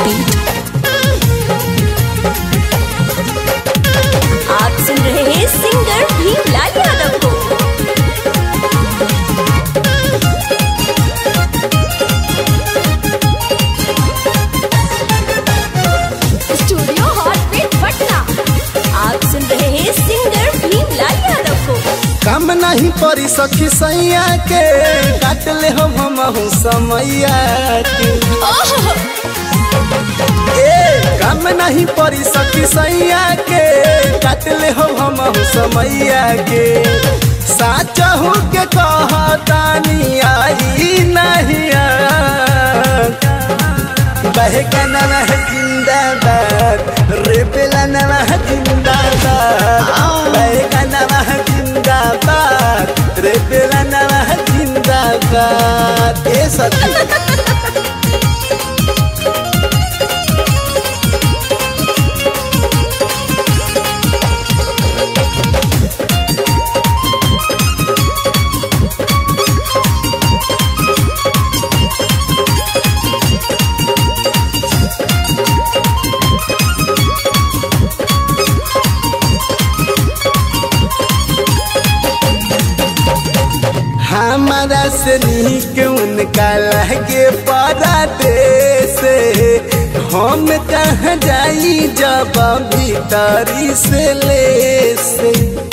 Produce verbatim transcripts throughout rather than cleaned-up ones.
Beat. आप सुन रहे हैं सिंगर भीमलाल यादव को। Studio hot beat Patna. आप सुन रहे हैं सिंगर भीमलाल यादव को। काम नहीं परी सखी सैया के काट ले हम हमहू समैया के। ए काम नहीं परी सखी सैया के काट ले हम हमहू समैया के। साचहू के कहतानी आई नहीं बहकना जिंदाबाद रे बेलना जिंदाबाद बहकना जिंदाबाद रे बेलना जिंदाबाद। ए सती हमारा से नीक उनका लगे परदेस। हम कहाँ जाई जब भीतरी से ले से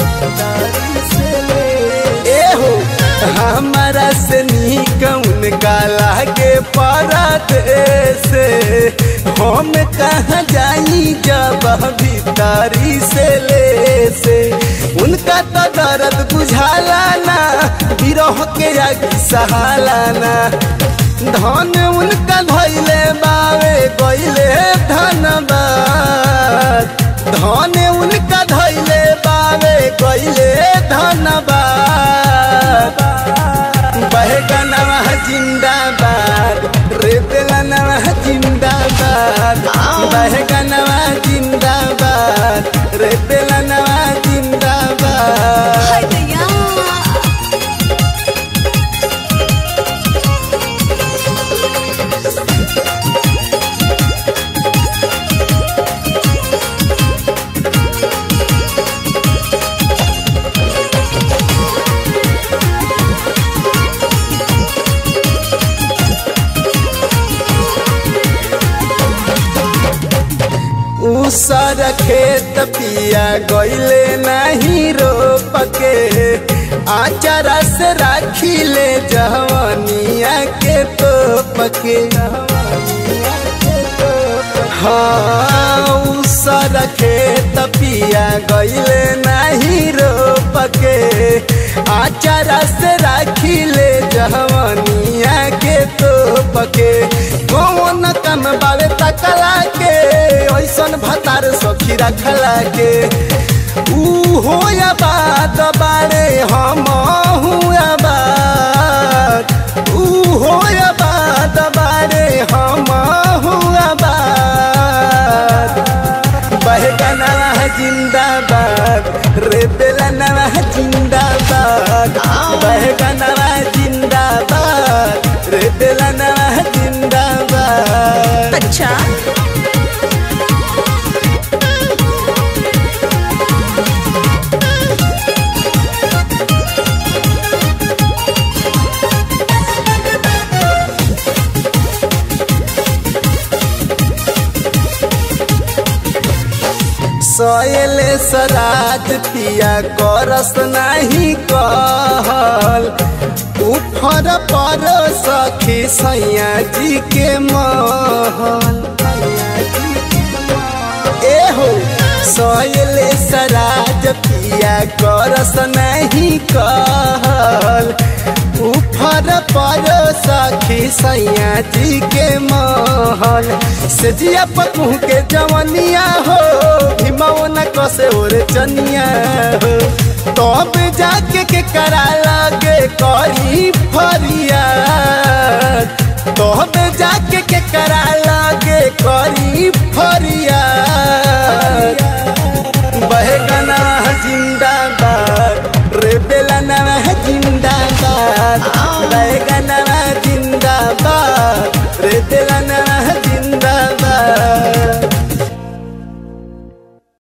ए हो हमारा से नीक उनका लगे परदेस। हम कहाँ जाई जब भीतरी से ले से। उनका तो दर्द बुझाला ना बिरह के आगे सहाला ना। धन उनका धैले बावे गईले धनबाद। धन उनका धैले बावे गईले धनबाद। बहकनवा जिंदाबाद रे बेलनवा जिंदाबाद बहकनवा जिंदाबाद रे बेलनवा जिंदाबाद। उसर खेत पिया गईले नहीं रोप के। आचारा से राखी ले जवनिया के तोप के। हाँ उसर खेत पिया गईले नहीं रोप के। आचारा से राखी ले जवनिया के तोप के। कौन कम बावे तकला के ऐसन भतार सखी रखला के। ऊ हो बात बारे हम हुआ बात। ऊ हो बात बारे हम हुआ बात। बहकना जिंदाबाद रे बेलना जिंदाबाद बहकना जिंदाबाद रे बेलना जिंदाबाद। अच्छा सोयले सराज पिया करस नहीं कहल। उफर पर सखी सैया जी के महल। ए हो सोयले सराज पिया करस नहीं कहल। उफर पर सखी सैया जी के महल। से जिया पतू के जवनिया हो भीमाओ न कसे और चनिया हो। तब जाके के करा लगे करी फरियाद। तब जाके के करा लगे करी फरियाद। बहकना जिंदाबाद रे बेलना जिंदाबाद बहकना जिंदाबाद रे बेलना